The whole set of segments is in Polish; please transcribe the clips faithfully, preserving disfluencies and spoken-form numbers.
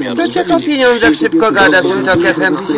wymiaru To cię o pieniądzach szybko gada tym tokefem, widzisz?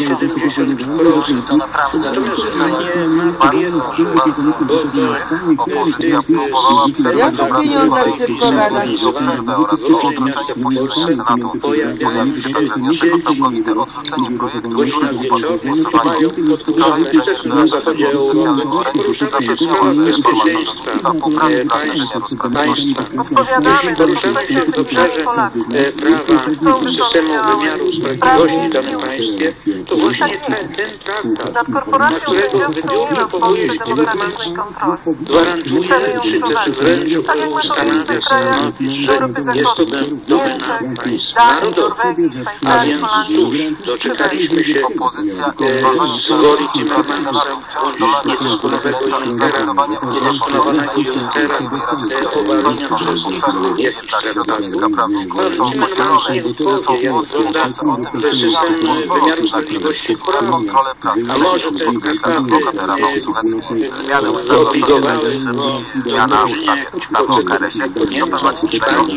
To naprawdę wcale bardzo, bardzo złych. Opozycja próbowała przerwać obrady Sejmu o przerwę oraz o odroczenie posiedzenia Senatu. Pojawił się także wniosek o całkowite odrzucenie projektu, który upadł w głosowaniu. Wczoraj premier Beata Szydło w specjalnym orędziu zapewniała, że reforma sądownictwa poprawi pracę wymiaru sprawiedliwości. Odpowiadamy na potrzeby milionów Polaków, którzy chcą, by sądy działały sprawnie i uczciwie. I tak nie jest. Nad korporacją sędziowską nie ma w Polsce demokratycznej kontroli. Chcemy ją wprowadzić, tak jak ma to miejsce w krajach Europy Zachodniej, Niemczech, Danii, Norwegii, Szwajcarii, Holandii czy Belgii. Opozycja, nie zważając na wyniki pracy Senatu, wciąż domaga się od prezydenta zawetowania ustawy o Sądzie Najwyższym w Krajowej Radzie Sądownictwa i sądach powszechnych. Jednak środowiska prawników są podzielone i liczne są głosy mówiące o tym, że zmiany pozwolą jednak przede wszystkim na kontrolę pracy sędziów, podkreśla adwokat Rafał Suchecki. Zmiany ustawy o Sądzie Najwyższym i zmiana ustawy, ustawy o K R S ie doprowadzi do tego,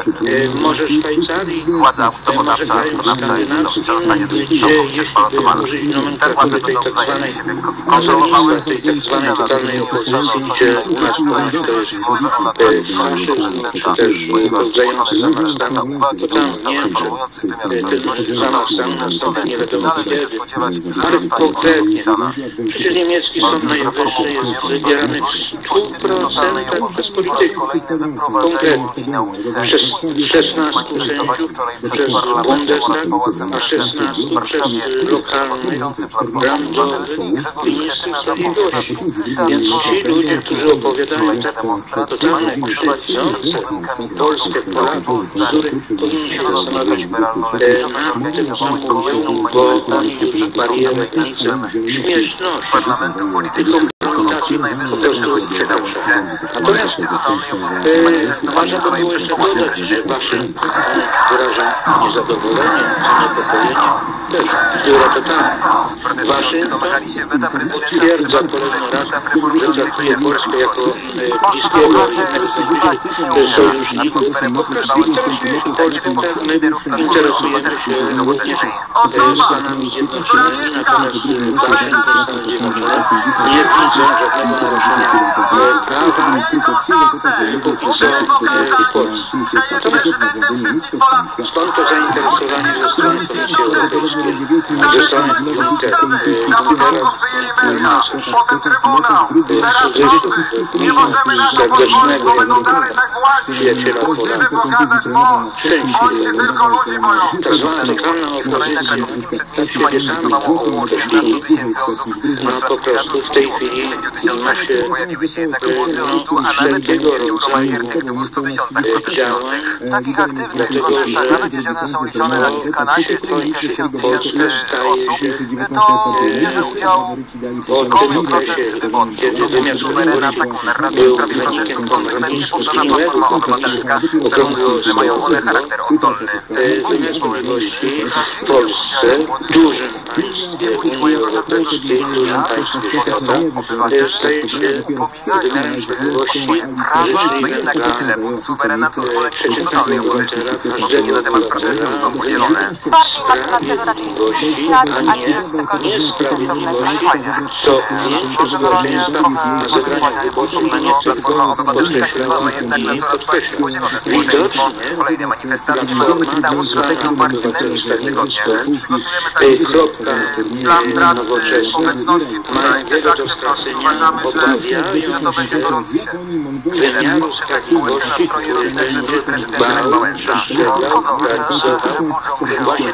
że władza ustawodawcza, wykonawcza i sądownicza zostanie całkowicie zbalansowana. Te władze będą wzajemnie siebie kontrolowały. Senat zmienił ustawę o Sądzie Najwyższym, dość może ona trafić na rękę prezydenta, ponieważ zgłoszone przez prezydenta uwagi do ustaw reformujących wymiar sprawiedliwości zostały uwzględnione. Należy się spodziewać, że zostanie ona podpisana. Władze z reformą wymiaru sprawiedliwości politycy totalnej opozycji po raz kolejny wyprowadzają ludzi na ulicę. Manifestowali wczoraj przed parlamentem oraz pałacem prezydenckim w Warszawie. Przewodniczący Platformy Obywatelskiej Grzegorz Schetyna zapowiada cytat gorącej. Kolejne demonstracje mają odbywać się przed budynkami sądów w całej Polsce. Środowiska liberalno-lewicowe zorganizowały kolejną manifestację przed Sądem Najwyższym. Z parlamentu politycy o Sąd Najwyższy przewozi się na ulicę. Zwolennicy totalnej opozycji manifestowali wczoraj przed pałacem prezydenckim. Wyraża niezadowolenie czy niepokojenie też bzdura totalna. Protestujący domagali się weta prezydenta w przypadku trzech ustaw reformujących wymiar sprawiedliwości. Atmosferę podgrzewały inteligentne wypowiedzi liderów Platformy Obywatelskiej i Nowoczesnej. Osoba, która mieszka w Nie widzę żadnego naruszenia prawa. tylko szansę, żeby pokazać, że jest prezydentem wszystkich Polaków. Stąd to zainteresowanie Musi tylko zrobić jedną rzecz. Zaległować są ustawy. Na początku przyjęli media, potem Trybunał, teraz sądy. Nie możemy na to pozwolić, bo będą dalej tak włazić. Musimy pokazać moc. Oni się tylko ludzi boją. Wczoraj na krakowskim przedmieściu manifestowało około czternastu tysięcy osób. Warszawski Ratusz mówił o pięćdziesięciu tysiącach. Pojawiły się jednak głosy o stu, a nawet jak twierdził Roman Giertych, dwustu tysiącach protestujących. Takich aktywnych protestach, nawet jeżeli one są liczone na kilkanaście czy kilkadziesiąt tysięcy osób, to bierze udział znikomy procent wyborców. Dowód suwerena taką narrację w sprawie protestów konsekwentnie powtarza Platforma Obywatelska, przekonując, że mają one charakter oddolny. Bój społeczności w Polsce duży. Nie budzi mojego żadnego zdziwienia, bo to są obywatele, którzy upominają się o swoje prawa, to jednak nie tyle bunt suwerena, co zwolenników totalnej opozycji. Opinie na temat protestów są podzielone. Bardziej ma to na celu raczej skłócić nas, a nie cokolwiek sensownego. Fajnie. No generalnie trochę zakłaniają potrzebnego. Platforma Obywatelska nie zważa jednak na coraz bardziej podzielone społeczeństwo. Kolejne manifestacje mają być stałą strategią partii w najbliższych tygodniach. Przygotujemy taki plan pracy, obecności tutaj, też aktywności. Uważamy, że, że to będzie gorący się. Tyle poczytek społecznych nastroje robi także były prezydent Lech Wałęsa. To dobrze, że budzą się.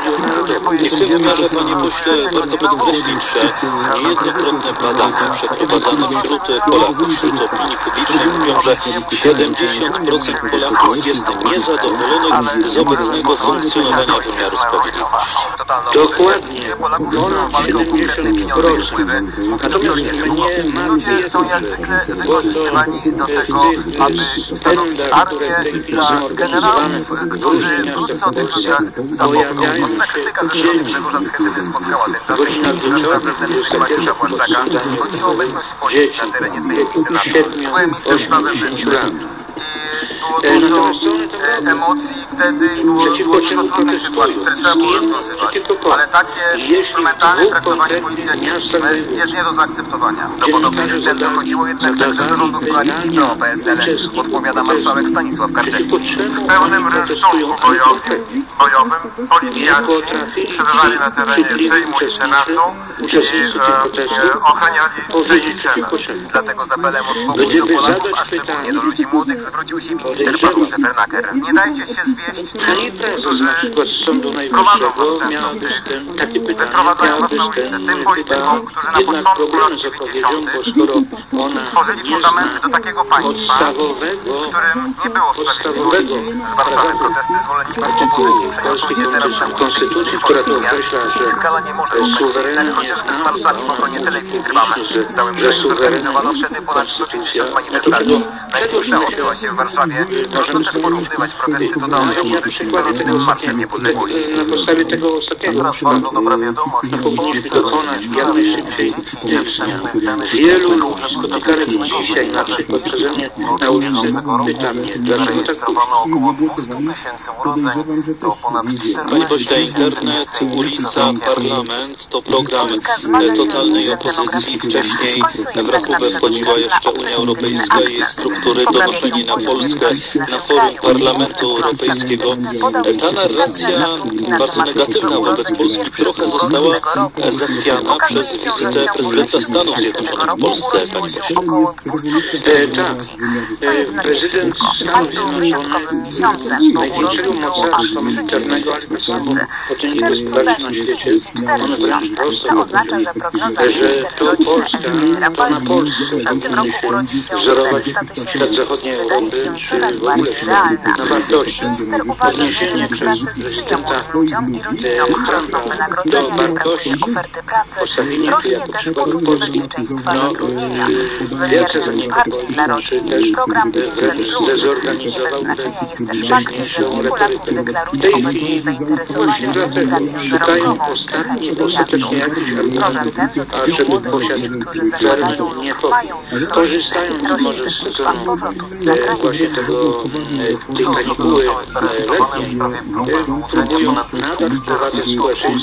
I w tym wymiarze, panie pośle, warto podkreślić, że niejednokrotne badania przeprowadzane wśród Polaków, wśród opinii publicznej mówią, że siedemdziesiąt procent Polaków jest niezadowolonych z obecnego funkcjonowania wymiaru sprawiedliwości. Dokładnie. Polaków swoją walką o konkretne pieniądze i wpływy. Kategorie wyborcy. Ludzie są jak zwykle wykorzystywani do tego, aby stanowić armię dla generałów, którzy wkrótce o tych ludziach zapomną. Ostra krytyka ze strony Grzegorza Schetyny spotkała tymczasem ministra spraw wewnętrznych Mariusza Błaszczaka. Chodzi o obecność policji na terenie Sejmu i Senatu. Byłem ministrem spraw wewnętrznych. było dużo e, emocji wtedy i było, było dużo trudnych sytuacji, które trzeba było rozwiązywać. Ale takie instrumentalne traktowanie policji, jak widzimy, jest nie do zaakceptowania. Do podobnych scen dochodziło jednak także zarządów koalicji P O P S L, odpowiada marszałek Stanisław Karczewski. W pełnym rynsztunku bojowym, bojowym policjanci przebywali na terenie Sejmu i Senatu i e, e, ochraniali Sejm i Senat. Dlatego z apelem o spokój do Polaków, a szczególnie do ludzi młodych, zwrócił się minister Paweł Szefernaker. Nie dajcie się zwieść tym, którzy prowadzą was często w tych, wyprowadzają was na ulicę, tym politykom, którzy na początku lat dziewięćdziesiątych stworzyli fundamenty do takiego państwa, w którym nie było sprawiedliwości. Z Warszawy protesty zwolenników opozycji przeniosą się teraz na ulice innych polskich miast. Ich skala nie może określić, jednak chociażby z marszami w obronie telewizji Trwam. W całym kraju zorganizowano wtedy ponad sto pięćdziesiąt manifestacji. Największa odbyła się w Warszawie. Trudno też porównywać protesty totalnej opozycji z dorocznym Marszem Niepodległości. Na podstawie tego ostatniego Teraz bardzo dobra wiadomość, w Polsce rodzi się coraz więcej dzieci ze wstępnych danych wielu spotykamy dzisiaj na przykład przeze mnie na ulicy pytanie, dlaczego tak zarejestrowano około dwieście tysięcy urodzeń, to ponad Panie czternaście pośle, tysięcy internet, więcej ulica, parlament to program e, totalnej opozycji. Wcześniej w rachubę wchodziła jeszcze Unia Europejska i jej struktury, donoszenie na Polskę na forum Parlamentu Europejskiego. E, Ta narracja bardzo negatywna wobec Polski trochę została e, zachwiana przez wizytę prezydenta Stanów Zjednoczonych w Polsce, panie pośle. około dwieście tysięcy dzieci. To jednak nie wszystko. Maj był wyjątkowym miesiącem, bo urodzeń było aż trzydzieści tysięcy. W czerwcu zaś trzydzieści cztery tysiące. To oznacza, że prognoza minister rodziny Elżbiety Rafalskiej, że w tym roku urodzi się czterysta tysięcy dzieci, wydaje się coraz bardziej realna. Minister uważa, że rynek pracy sprzyja młodym ludziom i rodzinom. Rosną wynagrodzenia, nie brakuje oferty pracy. Rośnie też poczucie bezpieczeństwa zatrudnienia. Wymiernym wsparciem dla rodzin jest program pięćset plus. Nie bez znaczenia jest też fakt, że mniej Polaków deklaruje obecnie zainteresowanie emigracją zarobkową czy chęć wyjazdu. Problem ten dotyczy młodych ludzi, którzy zakładają lub mają już rodziny. Rośnie też liczba powrotów z zagranicy. Trzy osoby zostały aresztowane w sprawie próby wyłudzenia ponad czterdzieści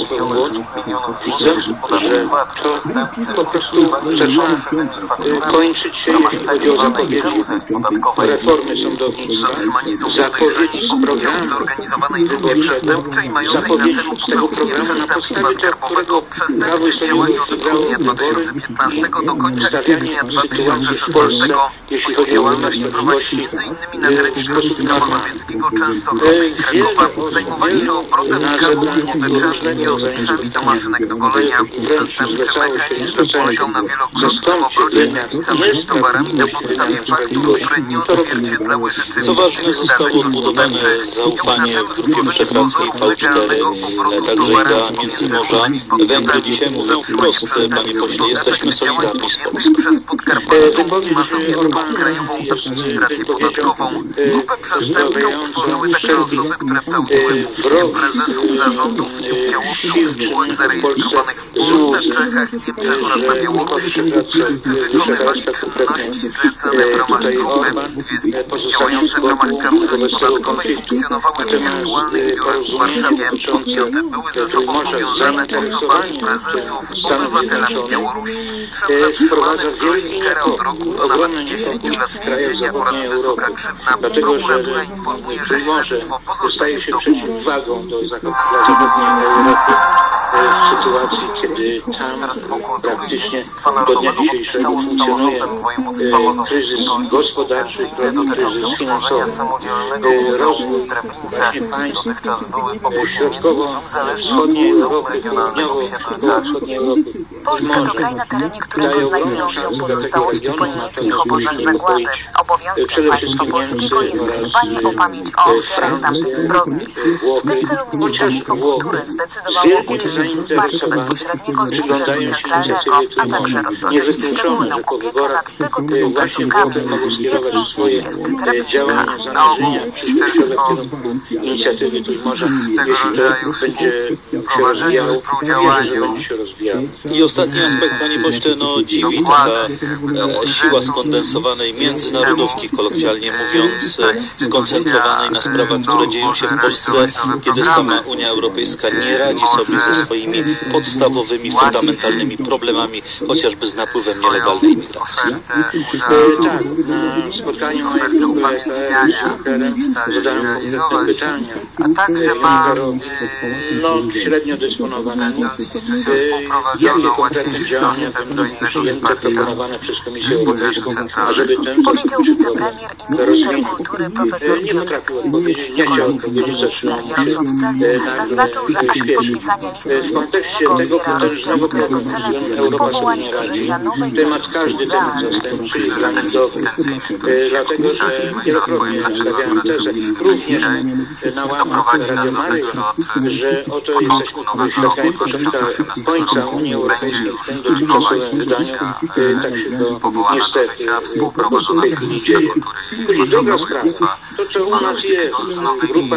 milionów złotych z podatku V A T. Przestępcy poszukiwali fałszywymi fakturami kończyć się, w ramach jeśli chodzi o tzw. zapowiedzi karuzeli podatkowej. reformy sądownictwa, Zatrzymani są zapowiedzi podejrzani o udział w programu zorganizowanej grupie przestępczej mającej na zapowiedzi celu tego popełnienie programu, na przestępstwa podstawie skarbowego. Przestępcy działali od grudnia dwa tysiące piętnastego do końca kwietnia dwa tysiące szesnastego. Swoją działalność prowadzili między innymi na terenie Grodziska Mazowieckiego, Częstochowy i Krakowa. Zajmowali się obrotem kawą, słodyczami i ostrzami do maszynek do golenia. Przestępczy mechanizm polegał na wielokrotnym obrocie wypisanymi towarami na podstawie faktur, które nie odzwierciedlały rzeczywistości. Co ważne, zostało odbudowane zaufanie w grupie pracnej w V cztery, także i dla Międzymorza. Węgry dzisiaj mówią wprost, panie pośle, jesteśmy solidarni z Polską. Przez Podkarpacką i Mazowiecką Krajową Administrację Podatkową. Grupę przestępczą tworzyły także osoby, które pełniły funkcje prezesów, zarządów i udziałowców spółek zarejestrowanych w Polsce, Czechach, Niemczech oraz na Białorusi. Wszyscy wykonywali czynności zlecane w ramach grupy. Dwie spółki działające w ramach karuzeli podatkowej funkcjonowały w wirtualnych biurach w Warszawie. Podmioty były ze sobą powiązane osobami prezesów, obywatelami Białorusi. Trzem zatrzymanym grozi kara od roku do nawet dziesięciu lat więzienia oraz wysoka grzywna. Prokuratura informuje, że śledztwo pozostaje w toku. uwagą do zachodniej Europy w sytuacji, kiedy tam Ministerstwo Kultury i praktycznie Dziedzictwa do dnia Narodowego dzisiejszego podpisało z funkcjonuje samorządem województwa mazowieckiego list gospodarczy, intencyjny dotyczący utworzenia samodzielnego muzeum w Treblince. Dotychczas były obóz niemiecki lub zależny od Muzeum Regionalnego w Siedlcach. Polska to kraj, na terenie którego znajdują się pozostałości po niemieckich obozach zagłady. Obowiązkiem państwa polskiego jest dbanie o pamięć o ofiarach tamtych zbrodni. W tym celu Ministerstwo Kultury zdecydowało udzielić wsparcia bezpośredniego z budżetu centralnego, a także roztoczyć szczególną opiekę nad tego typu placówkami. Jedną z nich jest Treblinka. Na ogół Ministerstwo inicjatywy Trójmorza tego rodzaju będzie prowadzeniu, współdziałaniu się rozwijało. I Ostatni aspekt, panie pośle, no dziwi taka e, siła skondensowanej międzynarodówki, kolokwialnie mówiąc, e, skoncentrowanej na sprawach, które dzieją się w Polsce, kiedy sama Unia Europejska nie radzi sobie ze swoimi podstawowymi, fundamentalnymi problemami, chociażby z napływem nielegalnej migracji. Tak, na spotkaniu upamiętniania zadałem konkretne pytania. A także ma No, średnio dysponowanemu. Jakie konkretne działania będą przyjęte, proponowane przez Komisję Europejską, ażeby ten... powiedział wicepremier i minister kultury profesor Nie Piotr potrafił Gliński. odpowiedzieć, Z nie chciał kolei odpowiedzieć wiceminister zresztą Jarosław Sellin zaznaczył, że akt podpisania listu intencyjnego otwiera rozdział, którego celem jest powołanie do życia nowej temat placówki każdy temat muzealnej. zastępczy i granicowy, dlatego że wielokrotnie stawiałem tezę, również na łamach Radio Maryja, że oto jesteśmy świadkami końca, końca Unii Europejskiej w tym dotychczasowym wydaniu, tak się to niestety współprowadzona przez ministra kultury I druga sprawa, to co u nas jest, grupa,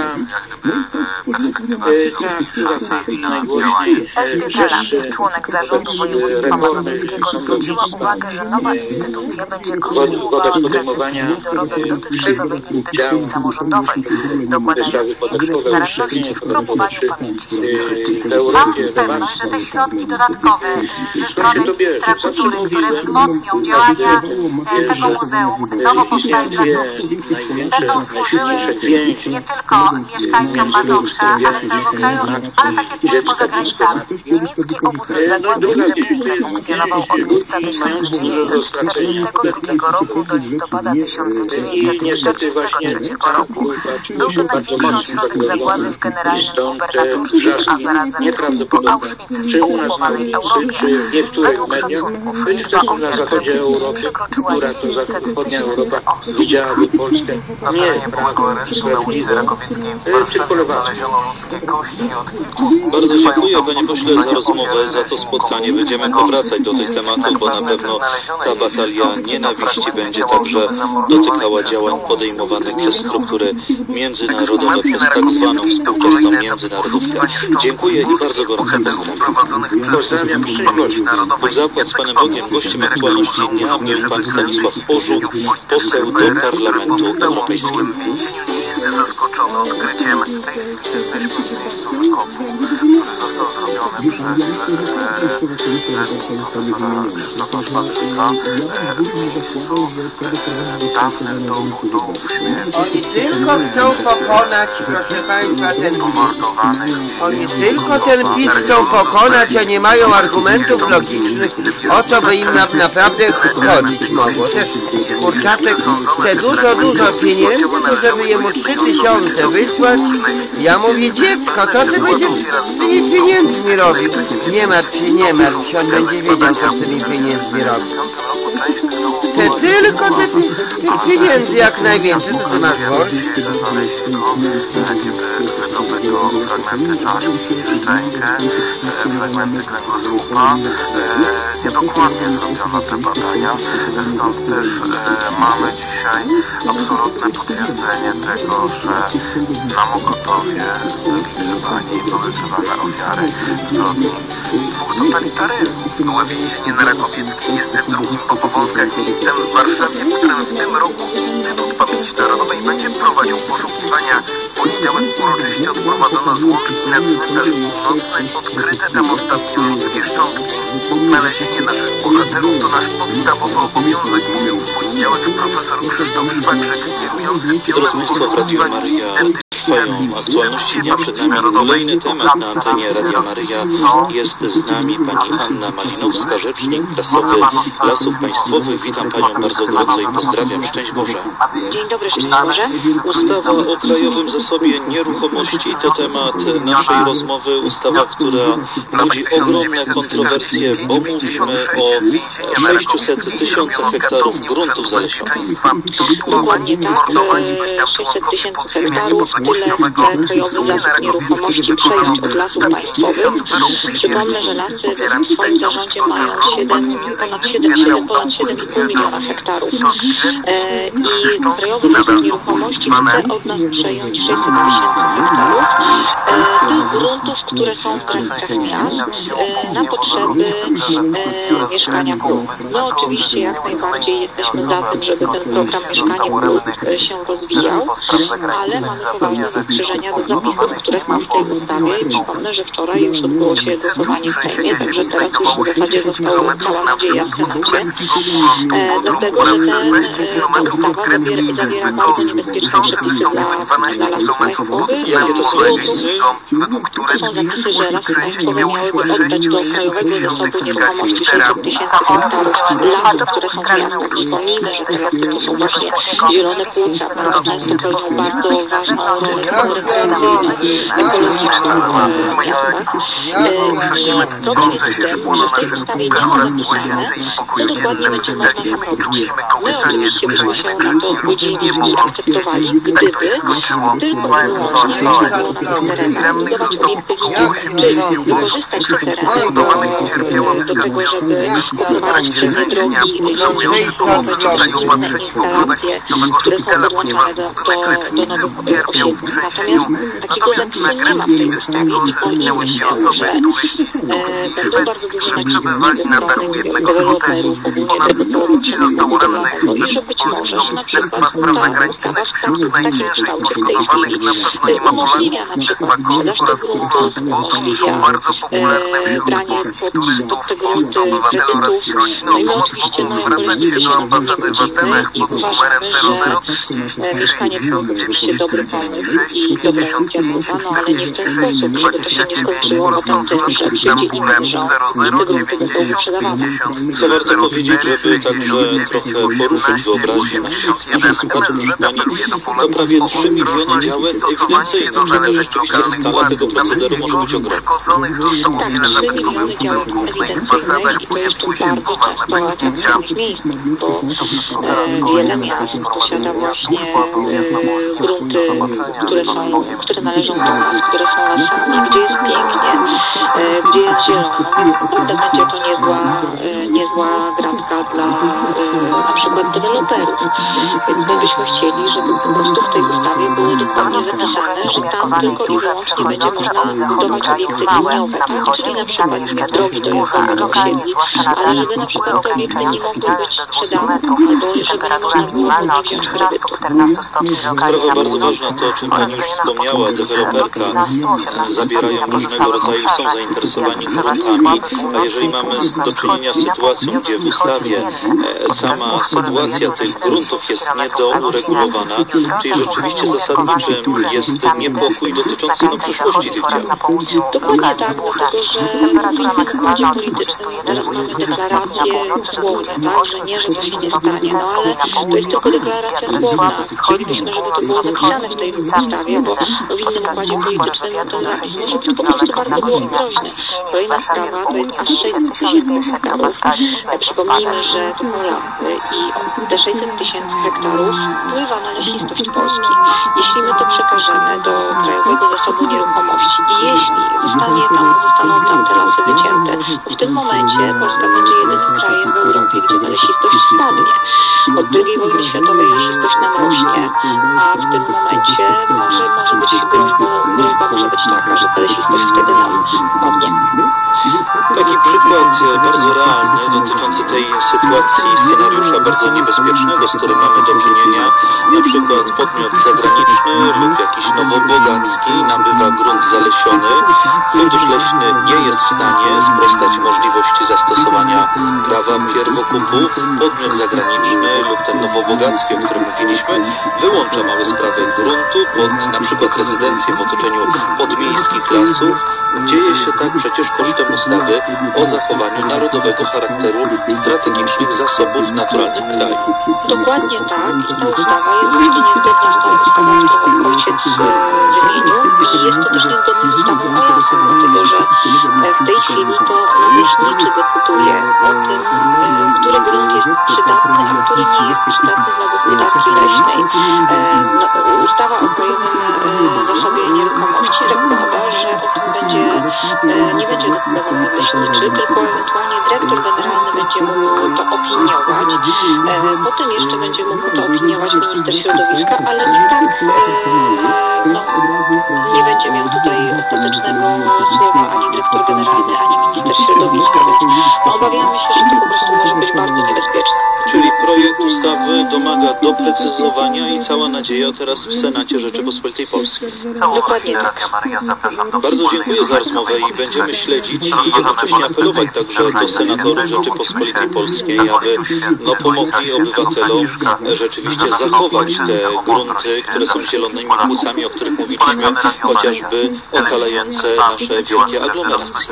Elżbieta Lat, członek zarządu województwa mazowieckiego, zwróciła uwagę, że nowa instytucja będzie kontynuowała tradycyjny dorobek dotychczasowej instytucji samorządowej, dokładając większej staranności w promowaniu pamięci historycznej. Mam pewność, że te środki dodatkowe ze strony ministra kultury, które wzmocnią działania tego muzeum, nowo powstałej placówki, będą służyły nie tylko mieszkańcom Mazowsza, ale całego kraju, ale tak jak mówię, poza granicami. Niemiecki obóz zagłady w Treblince funkcjonował od lipca tysiąc dziewięćset czterdziestego drugiego roku do listopada tysiąc dziewięćset czterdziestego trzeciego roku. Był to największy ośrodek zagłady w generalnym gubernatorstwie, a zarazem drugi po Auschwitz w okupowanej Europie. Według szacunków liczba ofiar Treblinki przekroczyła dziewięćset tysięcy osób. Na terenie byłego aresztu na ulicy Rakowieckiej w Warszawie znaleziono ludzkie kości od kilku dni. Bardzo dziękuję, panie pośle, za rozmowę, za to spotkanie. Będziemy powracać do tych tematów, bo na pewno ta batalia nienawiści będzie także dotykała działań podejmowanych przez struktury międzynarodowe, przez tak zwaną współczesną międzynarodówkę. Dziękuję i bardzo gorąco pozdrawiam. Prowadzonych przez Instytut Pamięci Narodowej. W zakład z panem Bogiem gościem aktualności dnia był pan Stanisław Orzuk, poseł do Parlamentu Europejskiego. W więzieniu nie jest zaskoczony odkryciem. W tej chwili jesteśmy w miejscu wykopu, który został zrobiony przez zespół profesora Krzysztofa Szwadryka w miejscu dawnych dołów, dołów śmierci. Oni tylko chcą pokonać, proszę państwa, ten Oni tylko ten PiS chcą pokonać, a nie mają argumentów logicznych, o co by im na, naprawdę chodzić mogło. Też Kurczaczek chce dużo, dużo pieniędzy, to żeby jemu trzy tysiące wysłać. Ja mówię, dziecko, co ty będziesz z tymi pieniędzmi robił? Nie martw się, nie martw się, on będzie wiedział, co z tymi pieniędzmi robił. Chce tylko te, tych pieniędzy jak najwięcej, to ty masz worsz. Wydobyto fragmenty czaszki, szczękę, fragmenty kręgosłupa. Niedokładnie zrobiono te badania, stąd też mamy dzisiaj absolutne potwierdzenie tego, że na Mokotowie byli grzebani i były grzebane ofiary zbrodni dwóch totalitaryzmów. Byłe więzienie na Rakowieckiej jest drugim po Powązkach miejscem w Warszawie, w którym w tym roku Instytut Pamięci Narodowej będzie prowadził poszukiwania. W poniedziałek uroczyście odprowadzono z Łączki na cmentarz północny. Odkryte tam ostatnio ludzkie szczątki. Odnalezienie naszych bohaterów to nasz podstawowy obowiązek, mówił w poniedziałek profesor Krzysztof Szwagrzyk, kierujący Drodzy pionem Państwo, w Radiu Maryja trwają aktualności dnia. Przed nami kolejny temat na antenie Radia Maryja. Jest z nami pani Anna Malinowska, rzecznik prasowy Lasów Państwowych. Witam panią bardzo gorąco i pozdrawiam. Szczęść Boże. Dzień dobry, szczęść Boże. Ustawa o Krajowym Zasobie Nieruchomości to temat naszej rozmowy. Ustawa, która budzi ogromne kontrowersje, bo mówimy o sześciuset tysiącach hektarów gruntów zalesionych. Dokładnie tak, sześćset tysięcy hektarów, tyle Krajowy Zasób Nieruchomości przejąć od Lasów Państwowych. Przypomnę, że lasy w swoim zarządzie mają ponad siedem i pół miliona hektarów. E, I Krajowy Zasób Nieruchomości chce od nas przejąć sześćset tysięcy hektarów. E, tych gruntów, które są w granicach miast na potrzeby mieszkania plus. My oczywiście jak najbardziej jesteśmy za tym, żeby ten program Mieszkanie Plus się rozwijał, ale mamy poważne zastrzeżenia do zapisów, które są w tej ustawie i przypomnę, że wczoraj już odbyło się głosowanie w Sejmie, także teraz już w zasadzie została cała nadzieja w tym momencie, dlatego, że szesnaście kilometrów od greckiej wyspy Kos. Wstrząsy wystąpiły dwanaście kilometrów pod Morzem Egejskiego, według tureckich służb trzęsień miało siłę sześć przecinek dziewięć w skali Richtera. To był straszny uczucie. Nigdy nie doświadczyliśmy czegoś takiego. Wiedzieliśmy, co robić. Chodzimy być na zewnątrz, Słyszeliśmy tnące się szkło na naszych półkach oraz w łazience i w pokoju dziennym. Wstaliśmy i czuliśmy kołysanie, słyszeliśmy krzyki ludzi, niemowląt i dzieci. Tak to się skończyło. Z rannych zostało około osiemdziesięciu osób. Większość poszkodowanych cierpiała wystarczający w trakcie trzęsienia. Potrzebujący pomocy zostali opatrzeni w ogrodach miejscowego szpitala, ponieważ budynek lecznicy ucierpiał w trzęsieniu. Natomiast na greckiej wyspie Kos zginęły dwie osoby, turyści z Turcji i Szwecji, którzy przebywali na dachu jednego z hoteli. Ponad stu ludzi zostało rannych. Według polskiego Ministerstwa Spraw Zagranicznych wśród najciężej poszkodowanych na pewno nie ma Polaków. Wyspa Kos oraz kurort Bodrum są bardzo popularne wśród polskich turystów. Polscy obywatele oraz ich rodziny o pomoc mogą zwracać się do ambasady w Atenach pod numerem zero zero trzydzieści sześćdziesiąt dziewięć trzydzieści sześć pięćdziesiąt pięć czterdzieści sześć dwadzieścia dziewięć oraz konsulatu w Stambule zero zero dziewięćdziesiąt pięćdziesiąt Co warto powiedzieć, żeby także trochę poruszyć wyobraźnię naszych słuchaczy, proszę Pani, to prawie trzy miliony działek i więcej, także rzeczywiście skala tego procederu może być ogromna. Uszkodzonych zostało wiele zabytkowych budynków, na ich fasadach pojawiły się poważne pęknięcia. To wszystko teraz kolejne informacyjne służba do Jasnogórskiego. Do zobaczenia z Panem Bogiem. Które należą do nas, które są lasami, gdzie jest pięknie, gdzie jest zielono, więc naprawdę będzie to niezła, niezła gratka dla na przykład deweloperów. Więc my byśmy chcieli, żeby po prostu w tej ustawie było dokładnie zapisane, że tam tylko i wyłącznie będzie można budować obiekty liniowe, na wschodzie miejscami jeszcze deszcz, burza, lokalnie, zwłaszcza nad ranem, mgły ograniczające widzialność do dwustu metrów. Temperatura minimalna od trzynastu do czternastu stopni lokalnie na bardzo północy ważne to, o czym Pani już wspomniała, deweloperka zabierają różnego rodzaju, są zainteresowani gruntami, a jeżeli mamy do czynienia z sytuacją, gdzie w ustawie sama sytuacja tych gruntów jest niedouregulowana, czyli rzeczywiście zasadniczym jest niepokój dotyczący no, przyszłości tych działów. Na południu lokalnie burza. Temperatura maksymalna od dwudziestu jeden do dwudziestu trzech stopni na północy do dwudziestu ośmiu do trzydziestu stopni w centrum i na południu. Wiatr słaby wschodni i północno-wschodni, miejscami zmienne. Podczas burz porywy wiatru do sześćdziesięciu kilometrów na godzinę, a ciśnienie w Warszawie w południe wyniesie tysiąc pięć hektopaskali i będzie Przypomnijmy, spadać. że to są lasy i te sześćset tysięcy hektarów wpływa na lesistość Polski. Jeśli my to przekażemy do Krajowego Zasobu Nieruchomości i jeśli zostanie tam, zostaną tam te lasy wycięte, to w tym momencie Polska będzie jedynym krajem w Europie, gdzie ta lesistość spadnie. Od drugiej wojny światowej lesistość nam rośnie, a w tym momencie może, może być groźba, groźba może być taka, że ta lesistość wtedy nam spadnie. Taki przykład bardzo realny dotyczący tej sytuacji, scenariusza bardzo niebezpiecznego, z którym mamy do czynienia. Na przykład podmiot zagraniczny lub jakiś nowobogacki nabywa grunt zalesiony. Fundusz Leśny nie jest w stanie sprostać możliwości zastosowania prawa pierwokupu. Podmiot zagraniczny lub ten nowobogacki, o którym mówiliśmy, wyłącza małe sprawy gruntu pod na przykład rezydencję w otoczeniu podmiejskich lasów. Dzieje się tak przecież kosztem ustawy o zachowaniu narodowego charakteru strategicznych zasobów naturalnych kraju. Dokładnie tak. I ta ustawa jest właśnie niezgodna z tą ustawą, którą ojciec wymienił i jest to też niezgodne z ustawą o lasach, dlatego że w tej chwili to nadleśniczy decyduje o tym, który grunt jest przydatny, a który nie jest przydatny dla gospodarki leśnej. No, ustawa o Krajowym Zasobie Nieruchomości zakłada, że o tym będzie, nie będzie decydował nadleśniczy, tylko ewentualnie dyrektor generalny będzie mógł to opiniować. Potem jeszcze będzie mógł to opiniować minister środowiska, ale i tak no, nie będzie obawiamy się, że to po prostu może być bardzo niebezpieczne. Czyli projekt ustawy domaga doprecyzowania i cała nadzieja teraz w Senacie Rzeczypospolitej Polskiej. Dokładnie tak. Bardzo dziękuję za rozmowę i będziemy śledzić i jednocześnie apelować także do senatorów Rzeczypospolitej Polskiej, aby no, pomogli obywatelom rzeczywiście zachować te grunty, które są zielonymi płucami, o których mówiliśmy, chociażby okalające nasze wielkie aglomeracje.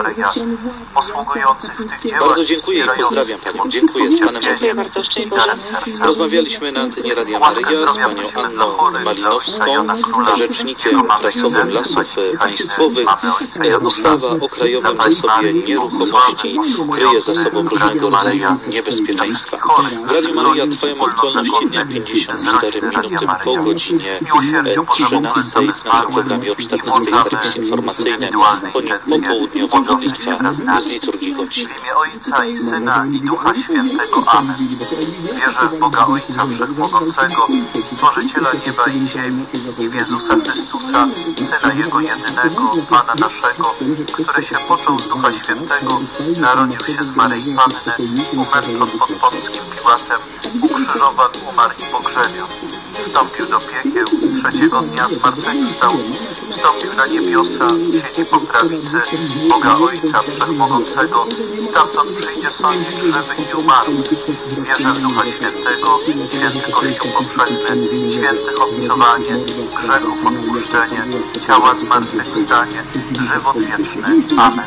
Bardzo dziękuję i pozdrawiam Panią. Dziękuję. Z Panem Dziękuję bardzo. Szczęść Boże. Rozmawialiśmy na antenie Radia Maryja z Panią Anną Malinowską, rzecznikiem prasowym Lasów Państwowych. Ustawa o Krajowym Zasobie Nieruchomości kryje za sobą różnego rodzaju niebezpieczeństwa. W Radiu Maryja trwają aktualności dnia pięćdziesiąt cztery minuty po godzinie trzynastej. W naszym programie o czternastej serwis informacyjny, popołudniowa modlitwa z liturgii godzin. W imię Ojca i Syna i Ducha Świętego. Amen. Wierzę w Boga Ojca Wszechmogącego, Stworzyciela nieba i ziemi, i w Jezusa Chrystusa, Syna Jego jedynego, Pana naszego, który się począł z Ducha Świętego, narodził się z Maryi Panny, umęczon pod Pąckim Piłatem, ukrzyżowan, umarł i pogrzebion. Wstąpił do piekieł, trzeciego dnia zmartwychwstał, wstąpił na niebiosa, siedzi po prawicy Boga Ojca Wszechmogącego, stamtąd przyjdzie sądzić żywych i umarłych. Wierzę w Ducha Świętego, święty Kościół powszechny, świętych obcowanie, grzechów odpuszczenie, ciała zmartwychwstanie, żywot wieczny. Amen.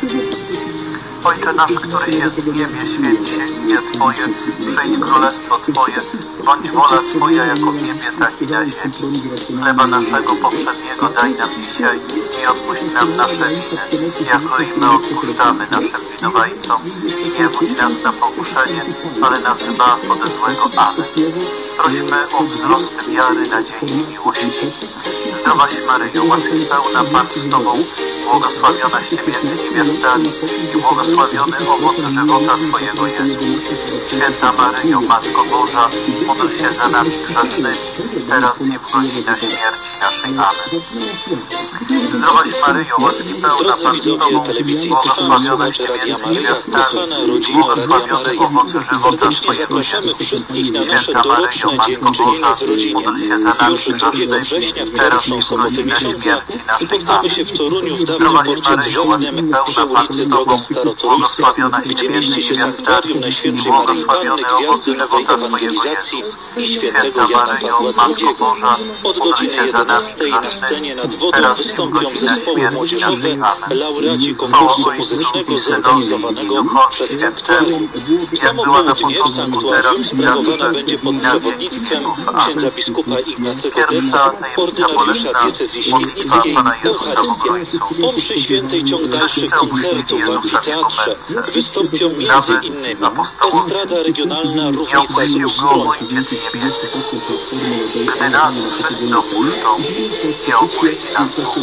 Ojcze nasz, któryś jest w niebie, święć się imię Twoje, przyjdź królestwo Twoje, bądź wola Twoja jako w niebie, tak i na ziemi. Chleba naszego powszedniego daj nam dzisiaj i odpuść nam nasze winy, jako i my odpuszczamy naszym winowajcom. I nie wódź nas na pokuszenie, ale nas zbaw ode złego. Amen. Prośmy o wzrost wiary, nadziei i miłości. Zdrowaś Maryjo, łaski pełna, Pan z Tobą, błogosławionaś Ty między niewiastami i błogosławiony owoc żywota Twojego, Jezus. Święta Maryjo, Matko Boża, módl się za nami grzesznymi, teraz i w godzinę śmierci naszej. Amen. Zdrowaś Maryjo, łaski pełna, Drodzy Pan z widzowie Tobą, telewizji Tyfon, słuchacze Radia Maryja, kochana rodzina Radia Maryja, serdecznie zapraszamy wszystkich na nasze doroczne dziękczynienie w rodzinie. Już drugiego września, w pierwszą sobotę miesiąca, spotkamy się w Toruniu, w dawnym porcie drzewnym, przy ulicy Droga Starotoruńska, gdzie mieści się sanktuarium Najświętszej Maryi Panny, Gwiazdy Nowej Ewangelizacji i Świętego Jana Pawła drugiego. Od godziny jedenastej na scenie nad wodą wystąpią zespoły młodzieżowe, laureaci konkursu muzycznego zorganizowanego przez sanktuarium. Samo południe w sanktuarium sprawowane będzie pod przewodnictwem księdza biskupa Ignacego Deca, ordynariusza diecezji świdnickiej, Eucharystia. Po mszy świętej ciąg dalszych koncertów w amfiteatrze wystąpią między innymi estrada regionalna Równica z Ustroniu. Gdy nas wszyscy opuszczą, nie opuści nas Bóg.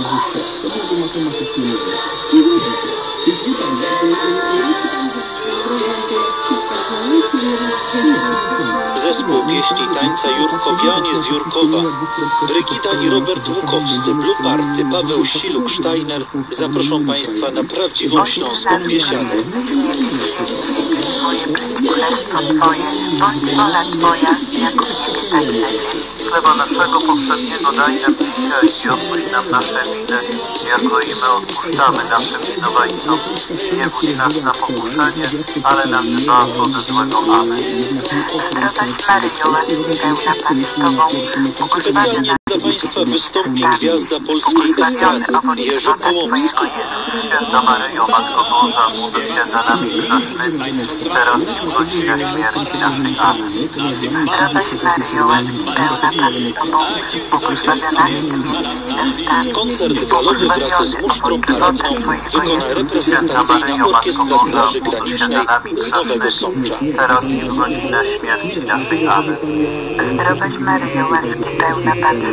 Zespół pieśni tańca Jurkowianie z Jurkowa, Brygida i Robert Łukowscy, Blue Party, Paweł Siluk-Steiner zaproszą Państwa na prawdziwą śląską biesiadę. Twoje, bądź wola Twoja, jako w niebie, tak i na ziemi. Chleba naszego powszedniego daj nam dzisiaj i odpuść nam nasze winy, jako i my odpuszczamy naszym winowajcom. Nie wódź nas na pokuszenie, ale nas zbaw ode złego. Amen. Zdrowaś Maryjo, łaski pełna, Pan z Tobą, Specjalnie dla Państwa wystąpi gwiazda polskiej estrady Jerzy Połomski. Święta Maryjo, Matko Boża, módl się za nami grzesznymi, teraz i w godzinę śmierci naszej. Amen. Zdrowaś Maryjo, łaski pełna, Pan z Tobą, błogosławionaś Ty między niewiastami. Koncert galowy wraz z musztrą paradną wykona reprezentacyjna Orkiestra Straży Granicznej z Nowego Sącza. Teraz i w godzinę śmierci naszej. Amen. Zdrowaś Maryjo, łaski pełna, Pan z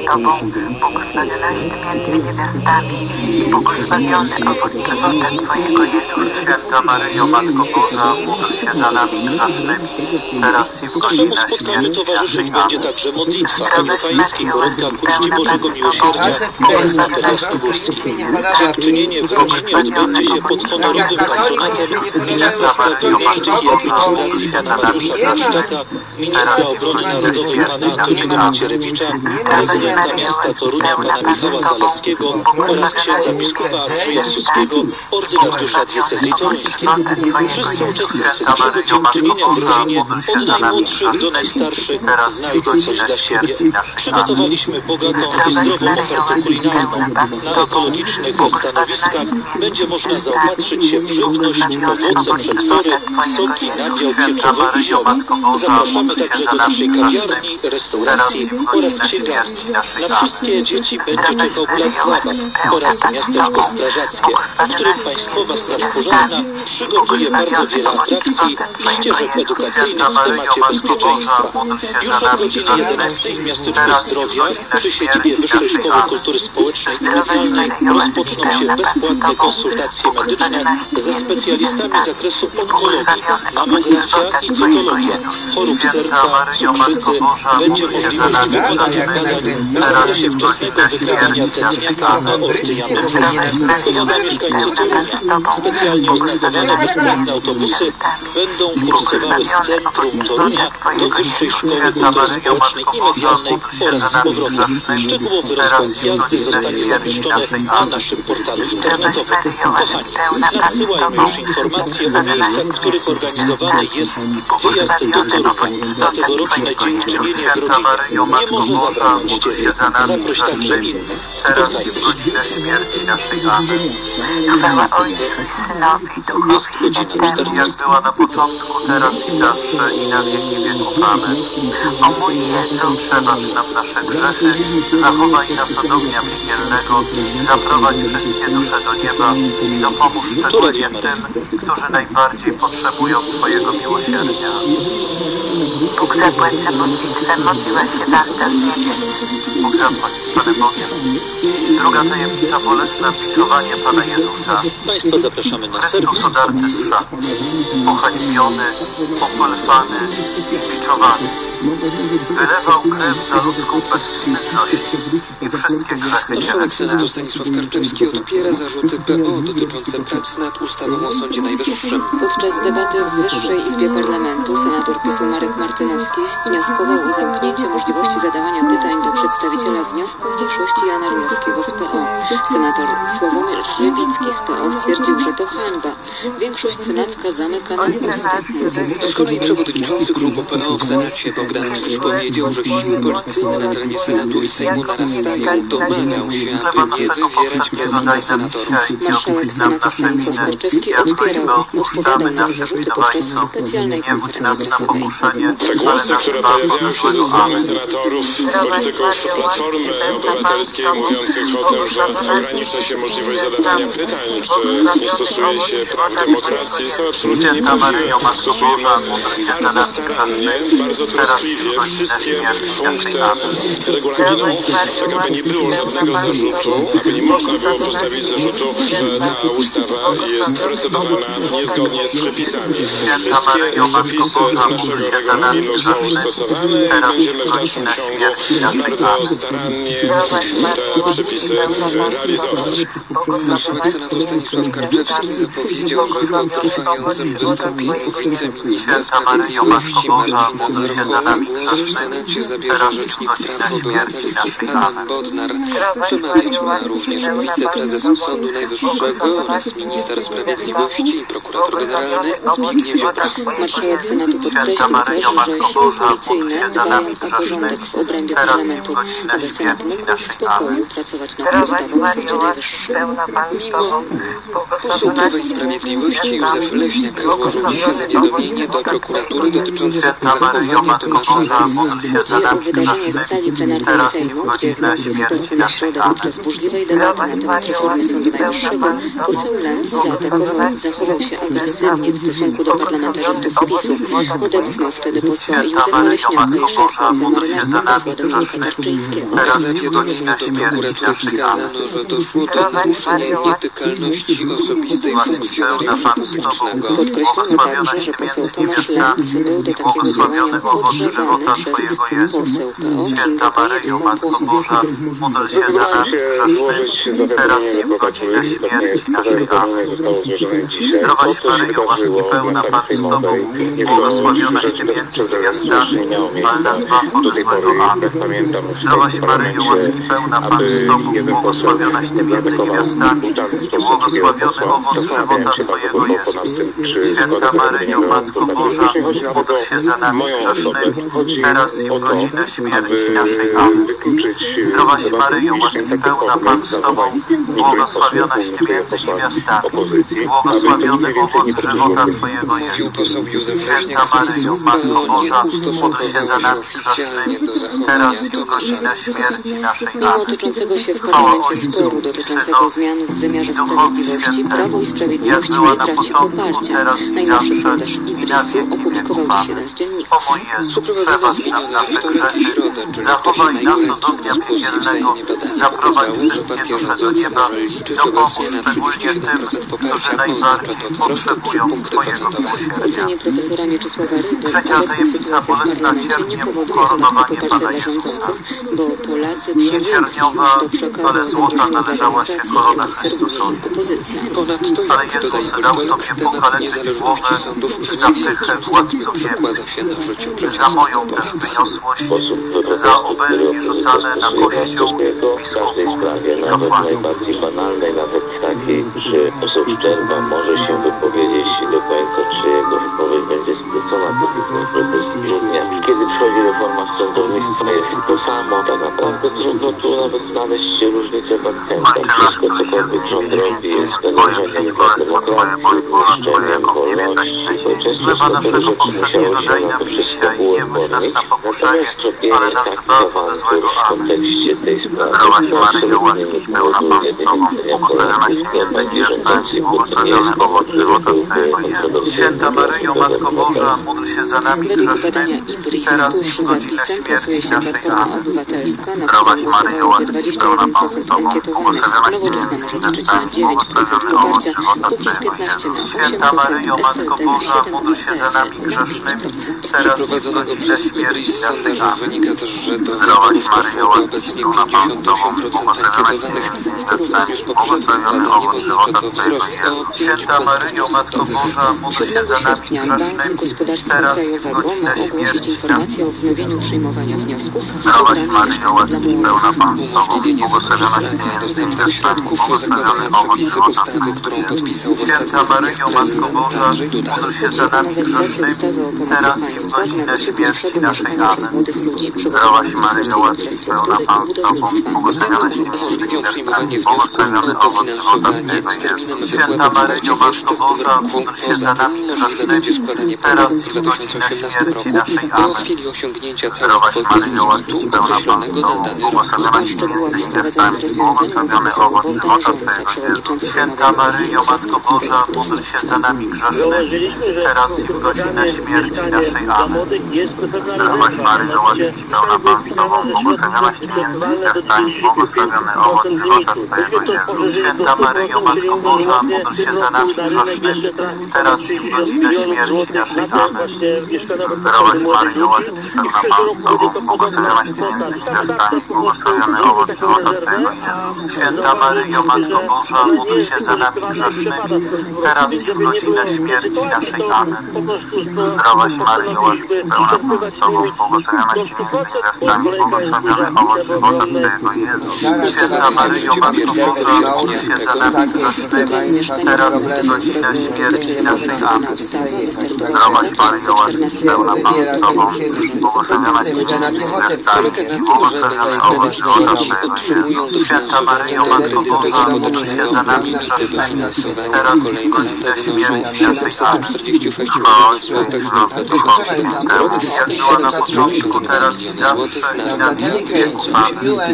Tobą, błogosławiona między niewiastami i błogosławiony owoc żywota Twojego Jezus. Święta Maryjo, Matko Boża, módl się za nami grzesznymi, teraz i w godzinę Naszemu spotkaniu śmierci towarzyszyć naszej. będzie także modlitwa Anioł Pański, koronka ku czci Bożego Miłosierdzia oraz apel jasnogórski. Dziękczynienie w rodzinie odbędzie się pod honorowym patronatem ministra spraw wewnętrznych i administracji pana Mariusza Błaszczaka, ministra obrony narodowej pana Antoniego Macierewicza, prezydenta miasta Torunia pana Michała Zaleskiego oraz księdza biskupa Andrzeja Suskiego, ordynariusza diecezji toruńskiej. Wszyscy uczestnicy naszego dziękczynienia w rodzinie, od najmłodszych do najstarszych, znajdą coś dla siebie. Przygotowaliśmy bogatą i zdrową ofertę kulinarną. Na ekologicznych stanowiskach będzie można zaopatrzyć się w żywność, owoce, przetwory, soki, nabiał, pieczywo i zioła. Zapraszamy także do naszej kawiarni, restauracji oraz księgarni. Na wszystkie dzieci będzie czekał plac zabaw oraz miasteczko strażackie, w którym Państwowa Straż Pożarna przygotuje bardzo wiele atrakcji i ścieżek edukacyjnych w temacie bezpieczeństwa. Już od godziny jedenastej w Miasteczku Zdrowia przy siedzibie Wyższej Szkoły Kultury Społecznej i Medialnej rozpoczną się bezpłatne konsultacje medyczne ze specjalistami z zakresu onkologii, mamografia i cytologia, chorób serca, cukrzycy. Będzie możliwość wykonania badań w zakresie wczesnego wykrywania tętniaka aorty jamy brzusznej. Uwaga mieszkańcy Torunia! Specjalnie oznakowane bezpłatne autobusy będą kursowały z centrum Torunia do Wyższej Szkoły Kultury Społecznej i Medialnej oraz z powrotem. Szczegółowy rozkład jazdy zostanie zamieszczony na naszym portalu internetowym. Kochani, nadsyłajmy już informacje o miejscach, w których organizowany jest wyjazd do Torunia na tegoroczne dziękczynienie w rodzinie. Nie może zabraknąć Ciebie. Zaproś także innych. Spotkajmy się. Godzinę śmierci naszej. Amen. Chwała Ojcu, Synowi, Duchowi Jest godzina Jak czternasta. była na początku, teraz i zawsze, i na wieki wieków. Amen. O mój Jezu, Przebacz nam nasze grzechy, zachowaj nas od ognia piekielnego, zaprowadź wszystkie dusze do nieba i dopomóż szczególnie tym, którzy najbardziej potrzebują Twojego miłosierdzia. Bóg zapłać za modlitwę, modliła się Marta w niebie. Bóg zapłać z Panem Bogiem. Druga tajemnica bolesna, biczowanie Pana Jezusa. Państwa zapraszamy na serwis Chrystus odarty informacji. z szat, pohańbiony, popłelfany i biczowany. Wylewał krew za ludzką bezwstydność i wszystkie grzechy Marszałek cielesne. Senatu Stanisław Karczewski odpiera zarzuty P O dotyczące prac nad ustawą o Sądzie Najwyższym. Podczas debaty w Wyższej Izbie Parlamentu senator PiSu Marek Martynowski wnioskował o zamknięcie możliwości zadawania pytań do przedstawiciela wniosku mniejszości Jana Rulewskiego z P O. Senator Sławomir Rybicki z P O stwierdził, że to hańba. Większość senacka zamyka nam usta. Z kolei przewodniczący klubu P O w Senacie Bogdan Klich powiedział, że siły policyjne na terenie Senatu i Sejmu narastają. Domagał się, aby nie wywierać presji na senatorów. Marszałek Senatu Stanisław Karczewski odpierał, odpowiadał na te zarzuty podczas specjalnej konferencji prasowej. Te głosy, które pojawiają się ze strony senatorów, polityków Platformy Obywatelskiej mówiących o tym, że ogranicza się możliwość zadawania pytań, czy nie stosuje się praw demokracji, są absolutnie nieprawdziwe. Stosujemy bardzo starannie, bardzo troskliwie wszystkie punkty regulaminu, tak aby nie było żadnego zarzutu, aby nie można było postawić zarzutu, że ta ustawa jest procedowana niezgodnie z przepisami. Wszystkie przepisy naszego regulaminu są stosowane i będziemy w dalszym ciągu bardzo starannie te przepisy realizować. Marszałek Senatu Stanisław Karczewski zapowiedział, że po trwającym wystąpieniu wiceministra sprawiedliwości Marcina Warchoła głos w Senacie zabierze Rzecznik Praw Obywatelskich Adam Bodnar. Przemawiać ma również wiceprezes Sądu Najwyższego oraz minister sprawiedliwości i prokurator generalny Zbigniew Ziobro. Marszałek Senatu podkreślił też, że siły policyjne dbają o porządek w obrębie parlamentu, aby Senat mógł w spokoju pracować nad ustawą o Sądzie Najwyższym. Mimo poseł Prawa i Sprawiedliwości Józef Leśniak złożył dzisiaj zawiadomienie do prokuratury dotyczące zachowania Tomasza Ręca. Chodzi o wydarzenie z sali plenarnej Sejmu, gdzie w nocy Informacje z wtorku na środę podczas burzliwej debaty na temat reformy Sądu Najwyższego poseł Lenz zaatakował, zachował się agresywnie w stosunku do parlamentarzystów PiSu. Odepchnął wtedy posła Józefa Leśniaka i szarpał za marynarką posła Dominika Tarczyńskiego. W zawiadomieniu do prokuratury wskazano, że doszło do naruszenia nietykalności osobistej funkcjonariusza publicznego. Podkreślono także, że poseł Tomasz Lenz był do takiego działania podżegany przez poseł P O Kingę Gajewską-Błochycką. Módl się za nami grzesznych, teraz i w godzinę śmierci naszej. Amen. Zdrowaś Maryjo, łaski pełna, Pan z Tobą, błogosławionaś Ty między niewiastami, walna zbaw od złego. Amen. Zdrowaś Maryjo, łaski pełna, Pan z Tobą, błogosławionaś Ty między niewiastami i błogosławiony owoc żywota Twojego, Jezus. Święta Maryjo, Matko Boża, módl się za nami grzesznymi, teraz i w godzinę śmierci naszej. Amen. Zdrowaś Maryjo, łaski pełna, Pan z Tobą, błogosławionaś Ty między niewiastami, błogosławiony owoc żywota Twojego, Jezus. Poseł Józef Leśniak Święta z Maryjo, PiSu Matko Boża, módl ustosunkował się za się nami oficjalnie grzesznymi, do zachowania teraz i w Tomasza godzinę Lenza. śmierci naszej. Mimo Amen. toczącego się w parlamencie sporu dotyczącego zmian w wymiarze sprawiedliwości, Prawo i Sprawiedliwość nie traci poparcia. Najnowszy sondaż Ibrisu opublikował dziś jeden z dzienników. Przeprowadzone w miniony wtorek i środę, czyli w czasie najgorętszych dyskusji w Sejmie badania pokazało, że partia rządząca może liczyć obecnie na trzydzieści siedem procent poparcia, oznacza to wzrost o trzy punkty procentowe. W ocenie profesora Mieczysława Ryby obecna sytuacja w parlamencie nie powoduje spadku poparcia dla rządzących, bo Polacy przywykli już do przekazu o zagrożeniu dla demokracji, jaki serwuje im opozycja. Ponadto, jak dodaje politolog, temat niezależności sądów w niewielkim stopniu przekłada się na życie za moją przeciętnych też Polaków. wyniosłość, za obelgi rzucane na kościół, biskupów i kapłanów. Najbardziej banalnej, nawet takiej, że poseł Szczerba może się wypowiedzieć do końca, czy jego wypowiedź będzie skrócona do propozycji grudnia. Kiedy przychodzi reforma sądownictwa, jest to samo. Tak naprawdę trudno tu nawet znaleźć różnicę w akcentach. Wszystko, cokolwiek rząd robi, jest zagrożeniem dla demokracji, niszczeniem wolności. To często naszego poprzedniego daj nam dzisiaj i nie wódź nas na pokuszenie, ale nas zbaw od złego. Amen. Zdrowaś Maryjo, łaski pełna, Pan z Tobą, błogosławionaś między niewiastami i błogosławiony owoc żywota Twojego, Jezus. Święta Maryjo, Matko Boża, módl się za nami Według badania grzesznymi, Ibris teraz i tuż w za godzinę pisem plasuje śmierci się naszej. Platforma Amen. Obywatelska, na Zdrowaś którą Maryjo, głosowałoby łaski dwadzieścia pełna, jeden Pan procent z Tobą, ankietowanych. błogosławionaś Nowoczesna między może liczyć na niewiastami, dziewięć procent błogosławiony owoc poparcia, żywota Kukiz Twojego, piętnaście na Jezus. osiem Święta Maryjo, procent, Matko S L D na Boża, siedem módl się za nami procent, grzesznymi, procent. teraz i w Przeprowadzonego godzinę przez śmierci Ibris naszej. sondażu Amen. wynika też, że do Zdrowaś wyborów Maryjo, doszło łaski obecnie pełna, Pan z pięćdziesiąt Tobą, osiem procent błogosławionaś ankietowanych. między W porównaniu z niewiastami, poprzednim błogosławiony badaniem owoc oznacza żywota to Twojego, wzrost o Jezus. pięć Święta punktów Maryjo, Matko procentowych. Boża, módl się za nami siódmego sierpnia Bank grzesznymi, Gospodarstwa teraz i w Krajowego godzinę ma ogłosić śmierci informację o wznowieniu przyjmowania wniosków w Zdrowaś programie Maryjo, Mieszkanie dla łaski młodych. pełna, Pan z Tobą, Umożliwienie błogosławionaś wykorzystania Ty między dostępnych środków niewiastami, zakładają błogosławiony przepisy owoc żywota ustawy, którą Twojego, podpisał w Jezus. Święta ostatnich dniach Maryjo, Matko prezydent Boża, Andrzej Duda. módl się za nami Nowelizacja grzesznymi, ustawy o pomocy teraz i w państwa w godzinę nabyciu śmierci pierwszego naszej. mieszkania przez Amen. młodych ludzi Zdrowaś przygotowane w Maryjo, resorcie łaski pełna, infrastruktury i Pan z Tobą, budownictwa. błogosławionaś Zmiany Ty między umożliwią przyjmowanie niewiastami, wniosków o błogosławiony owoc żywota dofinansowanie Twojego, z terminem Jezus. wypłaty Święta Maryjo, wsparcia jeszcze Matko w tym Boża, roku. módl się Poza za tym nami możliwe będzie grzesznymi, składanie teraz podatku w i w dwa tysiące godzinę osiemnastym śmierci roku naszej. po Amen. chwili osiągnięcia całej Zdrowaś kwoty Maryjo, łaski limitu pełna, Pan z określonego na Tobą, dany rok. O błogosławionaś Ty szczegółach między wprowadzanych niewiastami, rozwiązań mówi błogosławiony poseł owoc Bogdan żywota Rząca, Twojego, przewodniczący Jezus. Sejmowej Święta Komisji Maryjo, Matko Boża, Infrastruktury i módl się Budownictwa. za nami grzesznymi, teraz i w godzinę śmierci naszej. Amen. Zdrowaś Maryjo, łaski pełna, Pan z Tobą, błogosławionaś Ty między niewiastami, błogosławiony owoc żywota Twojego, Jezus. Święta Maryjo, Matko Boża, módl się za nami grzesznymi, teraz i w godzinę śmierci naszej. Amen. Zdrowaś Maryjo, łaski pełna, Pan z Tobą, błogosławionaś Ty między niewiastami, błogosławiony owoc żywota Twojego, Jezus. Święta Maryjo, Matko Boża, módl się za nami grzesznymi, teraz i w godzinę śmierci naszej. Amen. Zdrowaś Maryjo, łaski pełna, Pan z Tobą, błogosławionaś Ty między niewiastami, błogosławiony owoc żywota Twojego, Jezus. Święta Maryjo, Matko Boża, módl się za nami grzesznymi, teraz i w godzinę śmierci naszej. Amen. Zdrowaś Maryjo, łaski pełna, Pan z Tobą, Polega na tym, że beneficjenci otrzymują dofinansowanie do kredytu hipotecznego. Limity dofinansowania na kolejne lata wynoszą siedemset czterdzieści sześć milionów złotych na dwa tysiące siedemnasty rok i siedemset sześćdziesiąt dwa miliony złotych na rok dwa tysiące osiemnasty.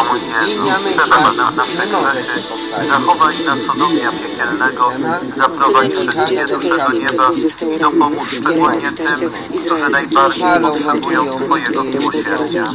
Zachować nas od ognia piekielnego, zaprowadź wszystkie dusze do nieba i dopomóż szczególnie tym, którzy najbardziej potrzebują Twojego miłosierdzia.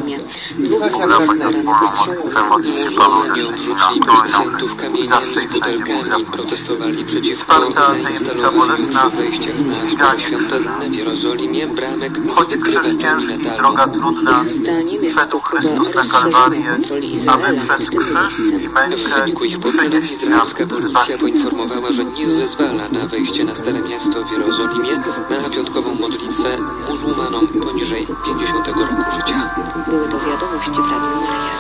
Muzułmanie obrzucili policjantów kamieniami i butelkami, protestowali przeciwko zainstalowaniu przy wejściach na zboże świątynne w Jerozolimie bramek z wykrywakami metalnych. Ich zdaniem jest to próba rozszerzenia kontroli Izraela nad tym miejscem. W wyniku ich poczynów izraelska policja poinformowała, że nie zezwala na wejście na Stare Miasto w Jerozolimie na piątkową modlitwę muzułmanom poniżej pięćdziesiątego roku życia. Były to wiadomości w Radiu Maryja.